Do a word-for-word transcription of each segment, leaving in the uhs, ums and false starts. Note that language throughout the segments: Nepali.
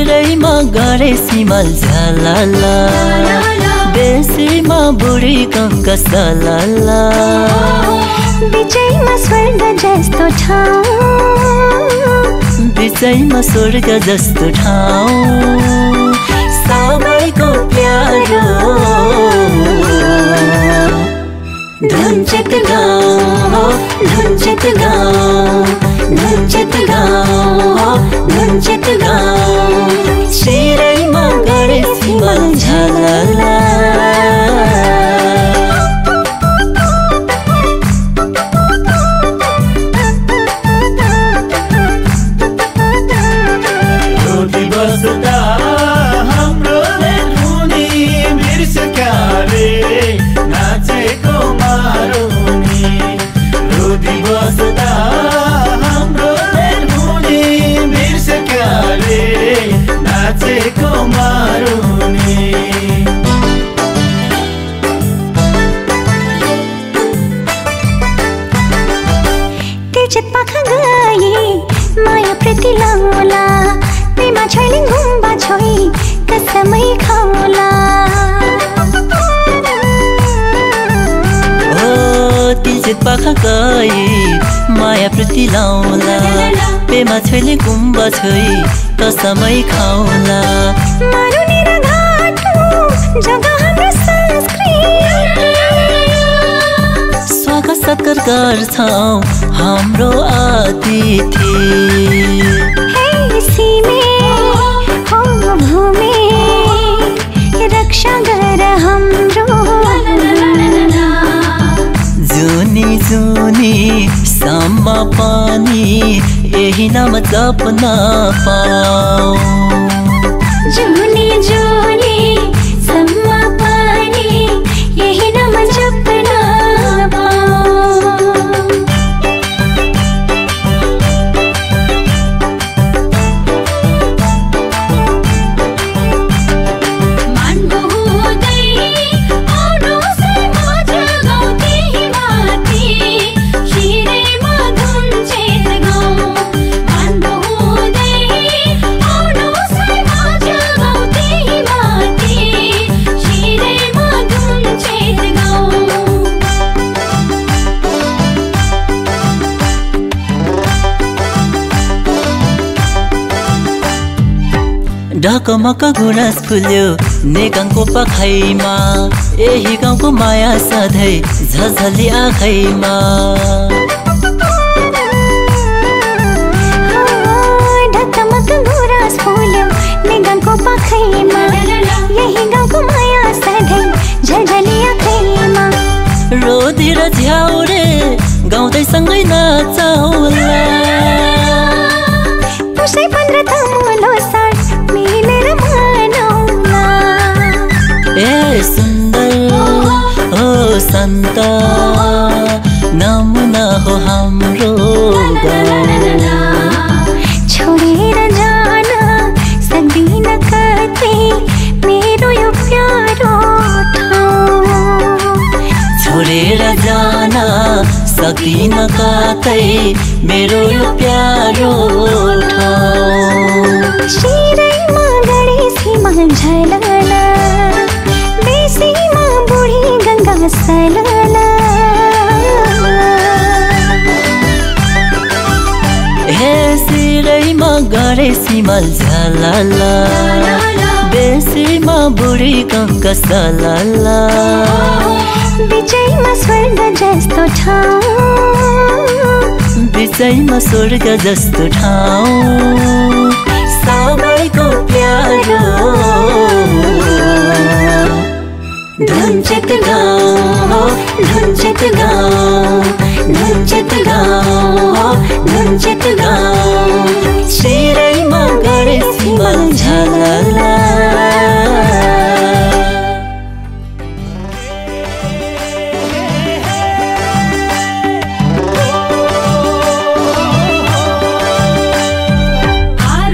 सिरैमा गरे सिमल झलला बेसीमा बुढी कङ्का सलला बिचैमा स्वर्ग जस्तो ठाउँ बिचैमा स्वर्ग जस्तो ठाउँ सबैको प्यारो धुन्चेत गाउँ धुन्चेत गाउँ धुन्चेत गाउँ धुन्चेत गाउँ सिरैमा गरे सिमल झलला पेमा छैलिङ गुम्बा छोई कसमै खाउला ओ तिलचेत पाखा गई माया प्रति लाउला पेमा छैलिङ गुम्बा छोई कसमै खाउला मारुनी र घाटु जग्गा हाम्रो संस्कृति स्वागत सत्कार गर्छौं हाम्रो अतिथि सीमे हो भूमि रक्षा गर हाम्रो जुनी जुनी सम्म पानी यही नाम जप्न पाऊ जुनी जुनी सम्म पानी यही नाम जप्न ढकमक गुनास फुल्यो नेगाङको पखाइमा यही गाउँको माया सधैँ झझली आँखैमा ढकमक गुनास फुल्यो नेगाङको पखाइमा यही गाउँको माया सधैँ झझली आँखैमा रोदी र झ्याउरे गाउँदै सँगै नचाउला पुसै पन्ध्र तमुलो साथ मिलेर मनाउला ए सुन्दर ओ सन्त नमुना हो हाम्रो छोडेर जान सक्दिन कतै मेरो यो प्यारो ठाउँ छोडेर जान सक्दिन कतै मेरो यो प्यारो ठाउँ सिरैमा गरे सिमल झलला बेसीमा बुढी गङ्गा सलला हे सिरैमा गरे सिमल झलला बेसीमा बुढी गङ्गा सलला बिचैमा स्वर्ग जस्तो ठाउँ बिचैमा स्वर्ग जस्तो ठाउँ सबैको प्यारो धुन्चेत गाउँ धुन्चेत गाउँ धुन्चेत गाउँ धुन्चेत गाउँ सिरैमा गरे सिमल झलला आरो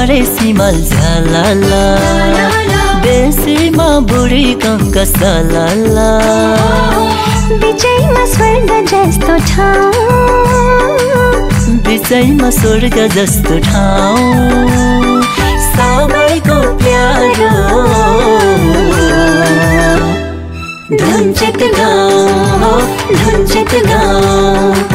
गरे सिमल झलला बेसीमा बुढी गङ्गा सलला बिचैमा स्वर्ग जस्तो ठाउँ बिचैमा स्वर्ग जस्तो ठाउँ सबैको प्यारो धुन्चेत गाउँ धुन्चेत गाउँ